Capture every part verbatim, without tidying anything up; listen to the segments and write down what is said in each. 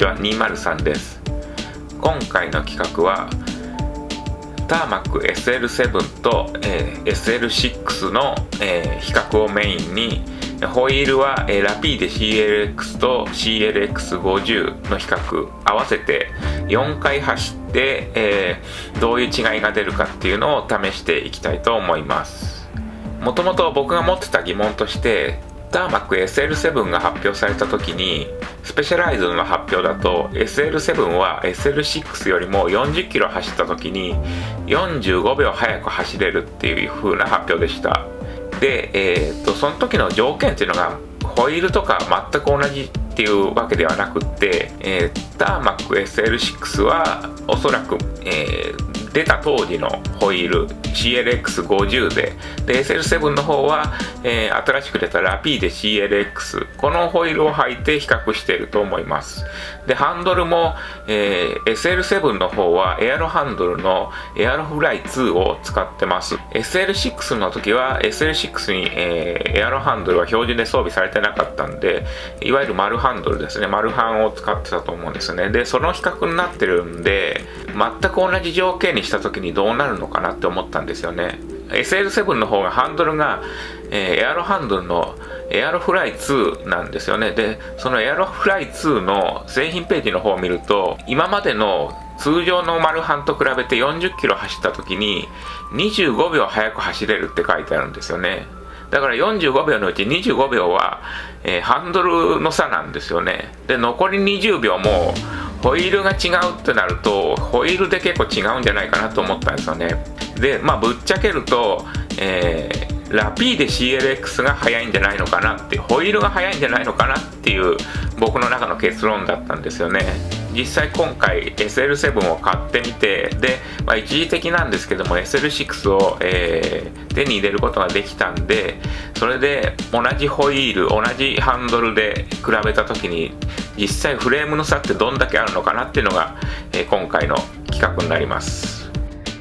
ちはにひゃくさんです。今回の企画はターマック エスエルセブン と、えー、エスエルシックス の、えー、比較をメインに、ホイールは、えー、ラピーデ シーエルエックス と シーエルエックスごじゅう の比較合わせてよんかい走って、えー、どういう違いが出るかっていうのを試していきたいと思います。もともと僕が持ってた疑問としてターマック エスエルセブン が発表された時にスペシャライズドの発表だと エスエルセブン は エスエルシックス よりもよんじゅっキロ走った時によんじゅうごびょう速く走れるっていう風な発表でした。で、えー、とその時の条件っていうのがホイールとか全く同じっていうわけではなくって、えー、ターマック エスエルシックス はおそらく、えー出た当時のホイール シーエルエックスごじゅう で, で エスエルセブン の方は、えー、新しく出たラピーデ シーエルエックス このホイールを履いて比較していると思います。でハンドルも、えー、エスエルセブン の方はエアロハンドルのエアロフライツーを使ってます。 エスエルシックス の時は エスエルシックス に、えー、エアロハンドルは標準で装備されてなかったんで、いわゆる丸ハンドルですね、丸ハンを使ってたと思うんですね。でその比較になってるんで全く同じ条件にした時にどうなるのかなって思ったんですよね。 エスエルセブン の方がハンドルが、えー、エアロハンドルのエアロフライツーなんですよね。でそのエアロフライツーの製品ページの方を見ると今までの通常のマルハンと比べてよんじゅっキロ走った時ににじゅうごびょう速く走れるって書いてあるんですよね。だからよんじゅうごびょうのうちにじゅうごびょうは、えー、ハンドルの差なんですよね。で残りにじゅうびょうもホイールが違うってなるとホイールで結構違うんじゃないかなと思ったんですよね。でまあぶっちゃけると、えー、ラピーデ シーエルエックス が速いんじゃないのかなってホイールが速いんじゃないのかなっていう僕の中の結論だったんですよね。実際今回 エスエルセブン を買ってみてで、まあ、一時的なんですけども エスエルシックス を、えー、手に入れることができたんで、それで同じホイール同じハンドルで比べた時に実際フレームの差ってどんだけあるのかなっていうのが、えー、今回の企画になります。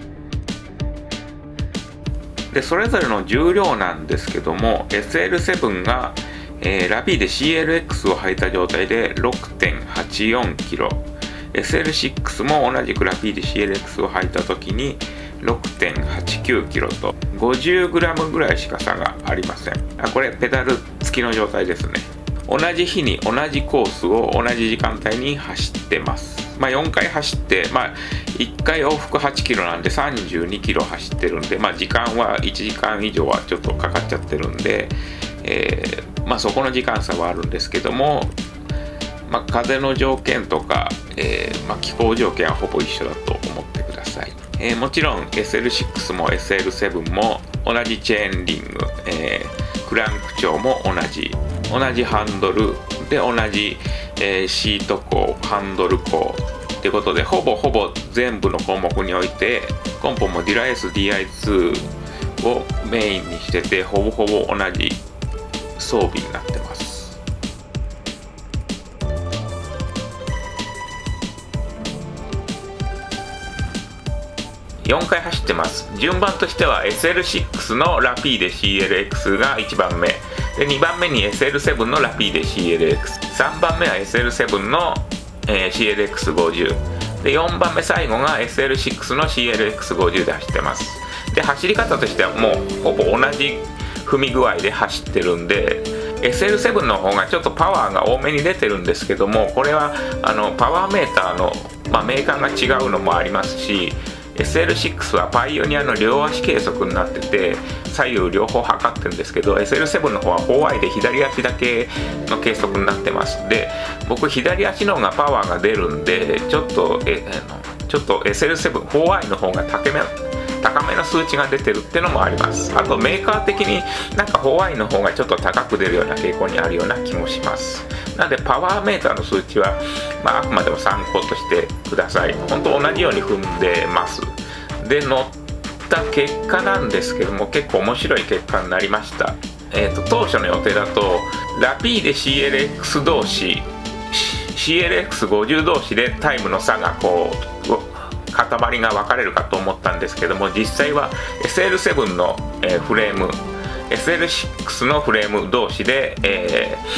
でそれぞれの重量なんですけども エスエルセブン がえー、ラピーデ シーエルエックス を履いた状態で ろくてんはちよんキロ、 エスエルシックス も同じくラピーデ シーエルエックス を履いた時に ろくてんはちきゅうキロと ごじゅうグラム ぐらいしか差がありません。あこれペダル付きの状態ですね。同じ日に同じコースを同じ時間帯に走ってます。まあ、よんかい走って、まあ、いっかい往復はちキロなんでさんじゅうにキロ走ってるんで、まあ、時間はいちじかん以上はちょっとかかっちゃってるんで、えーまあ、そこの時間差はあるんですけども、まあ、風の条件とか、えーまあ、気候条件はほぼ一緒だと思ってください。えー、もちろん エスエルシックス も エスエルセブン も同じチェーンリング、えー、クランク調も同じ同じハンドルで同じ、えー、シート鋼ハンドル鋼ということでほぼほぼ全部の項目においてコンポもディラ エスディーアイツー をメインにしててほぼほぼ同じ装備になってます。よんかい走ってます。順番としては エスエルシックス のラピーデ シーエルエックス がいちばんめでにばんめに エスエルセブン のラピーデ シーエルエックス、 さんばんめは エスエルセブン の、えー、シーエルエックスごじゅう でよんばんめ最後が エスエルシックス の シーエルエックスごじゅう で走ってます。で走り方としてはもうほぼ同じ踏み具合で走ってるんで エスエルセブン の方がちょっとパワーが多めに出てるんですけども、これはあのパワーメーターの、まあ、メーカーが違うのもありますし エスエルシックス はパイオニアの両足計測になってて左右両方測ってるんですけど エスエルセブン の方はフォーアイで左足だけの計測になってます。で僕左足の方がパワーが出るんでちょっとえあのちょっと エスエルセブン フォーアイの方が高め高めの数値が出てるっていうのもあります。あとメーカー的になんか フォーアイ の方がちょっと高く出るような傾向にあるような気もします。なのでパワーメーターの数値は、まあ、あくまでも参考としてください。本当同じように踏んでます。で乗った結果なんですけども結構面白い結果になりました。えーと、当初の予定だとラピーデ シーエルエックス 同士 シーエルエックスごじゅう 同士でタイムの差がこう塊が分かれるかと思ったんですけども実際は エスエルセブン の、えー、フレーム エスエルシックス のフレーム同士で、えー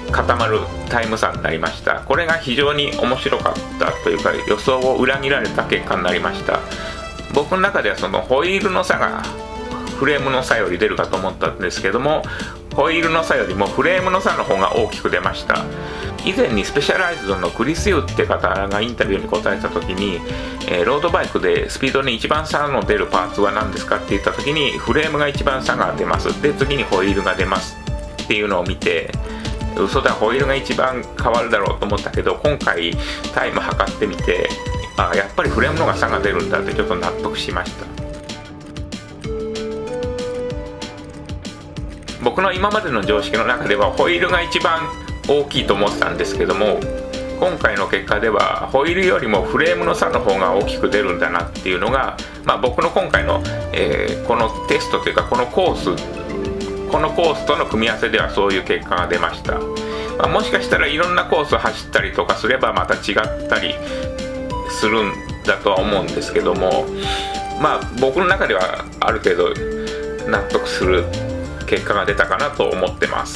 固まるタイム差になりました。これが非常に面白かったというか、予想を裏切られた結果になりました。僕の中ではそのホイールの差がフレームの差より出るかと思ったんですけども、ホイールの差よりもフレームの差の方が大きく出ました。以前にスペシャライズドのクリス・ユーって方がインタビューに答えた時に、えー、ロードバイクでスピードに一番差の出るパーツは何ですかって言った時に、フレームが一番差が出ます、で次にホイールが出ますっていうのを見て、嘘だ、ホイールが一番変わるだろうと思ったけど、今回タイム測ってみて、あやっぱりフレームの方が差が出るんだってちょっと納得しました。僕の今までの常識の中ではホイールが一番大きいと思ってたんですけども、今回の結果ではホイールよりもフレームの差の方が大きく出るんだなっていうのが、まあ、僕の今回の、えー、このテストというかこのコースこのコースとの組み合わせではそういう結果が出ました。まあ、もしかしたらいろんなコースを走ったりとかすればまた違ったりするんだとは思うんですけども、まあ僕の中ではある程度納得する結果が出たかなと思ってます。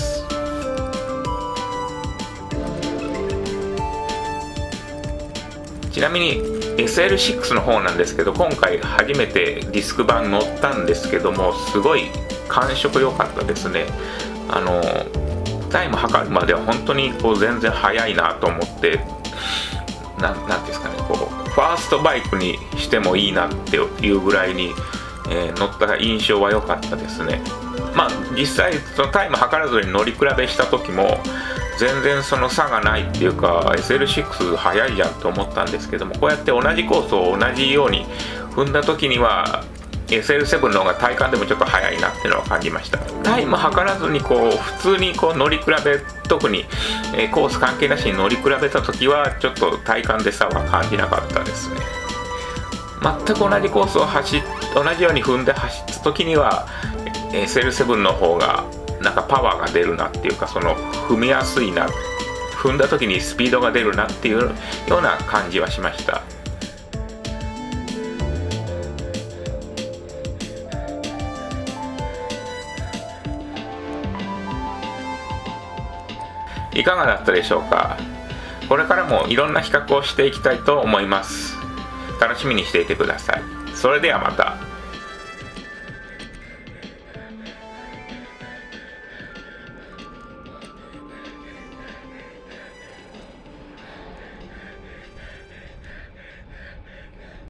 ちなみに エスエルシックス の方なんですけど、今回初めてディスク版乗ったんですけども、すごい感触良かったですね。あのタイム測るまでは本当にこう全然速いなと思って、ななんですかね、こうファーストバイクにしてもいいなっていうぐらいに、えー、乗った印象は良かったですね。まあ実際そのタイム測らずに乗り比べした時も全然その差がないっていうか、 エスエルシックス 速いじゃんと思ったんですけども、こうやって同じコースを同じように踏んだ時には エスエルセブン の方が体感でもちょっと速いなっていうのを感じました。タイム測らずにこう普通にこう乗り比べ、特にコース関係なしに乗り比べた時はちょっと体感で差は感じなかったですね。全く同じコースを走っ同じように踏んで走った時には エスエルセブン の方がなんかパワーが出るなっていうか、その踏みやすいな、踏んだ時にスピードが出るなっていうような感じはしました。いかがだったでしょうか。これからもいろんな比較をしていきたいと思います。楽しみにしていてください。それではまた。